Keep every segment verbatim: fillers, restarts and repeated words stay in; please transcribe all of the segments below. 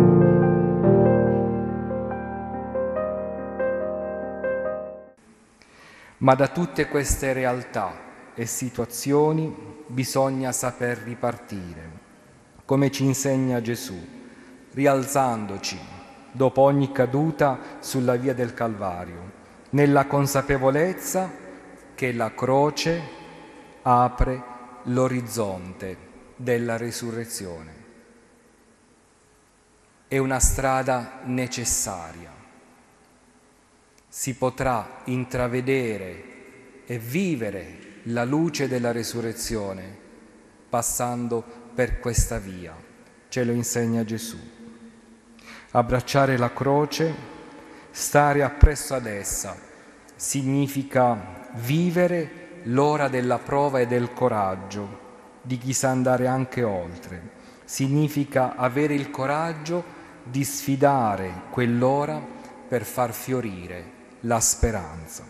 Ma da tutte queste realtà e situazioni bisogna saper ripartire, come ci insegna Gesù, rialzandoci dopo ogni caduta sulla via del Calvario, nella consapevolezza che la croce apre l'orizzonte della risurrezione. È una strada necessaria. Si potrà intravedere e vivere la luce della risurrezione passando per questa via. Ce lo insegna Gesù. Abbracciare la croce, stare appresso ad essa, significa vivere l'ora della prova e del coraggio di chi sa andare anche oltre. Significa avere il coraggio di sfidare quell'ora per far fiorire la speranza.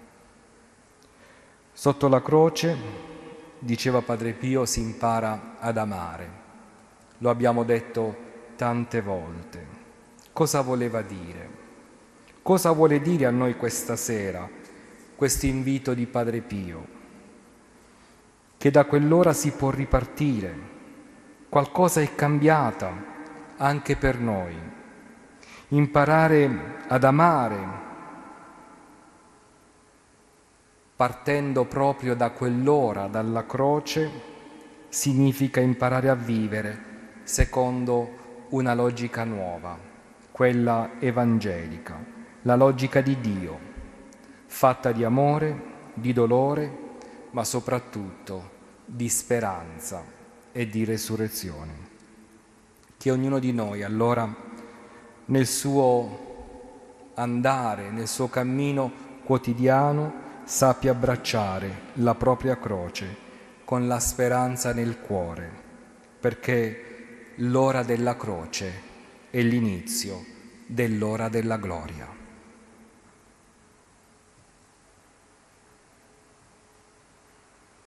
Sotto la croce, diceva Padre Pio, si impara ad amare. Lo abbiamo detto tante volte. Cosa voleva dire? Cosa vuole dire a noi questa sera questo invito di Padre Pio? Che da quell'ora si può ripartire. Qualcosa è cambiata anche per noi. Imparare ad amare, partendo proprio da quell'ora, dalla croce, significa imparare a vivere secondo una logica nuova, quella evangelica, la logica di Dio, fatta di amore, di dolore, ma soprattutto di speranza e di resurrezione. Che ognuno di noi allora nel suo andare, nel suo cammino quotidiano, sappia abbracciare la propria croce con la speranza nel cuore, perché l'ora della croce è l'inizio dell'ora della gloria.